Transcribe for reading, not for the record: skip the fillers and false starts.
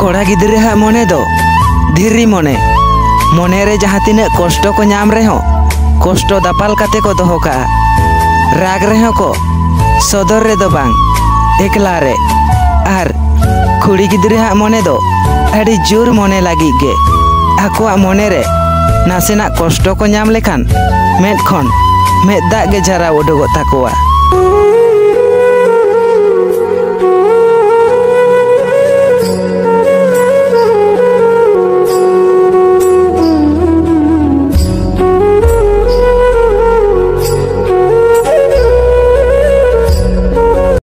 कोड़ा गिद्रे हा मने दो धीरी मने मने रे जहाँ तिना कष्ट को नाम रहे कष्ट दापाल काते को दोहो का राग रहे को सदर रे दो बांग एकला रे आर कुड़ी गिद्रे हा मने दो अड़ी जोर मने लगी गे आकुआ मने रे नासेना कष्ट को नाम लेखान मेद खन मेद दाग गे जरा उडुगो ताकोआ।